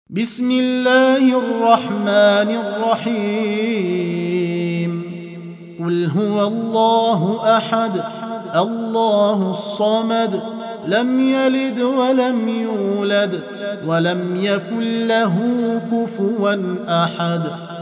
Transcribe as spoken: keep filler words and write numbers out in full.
بسم الله الرحمن الرحيم قل هو الله أحد الله الصمد لم يلد ولم يولد ولم يكن له كفوا أحد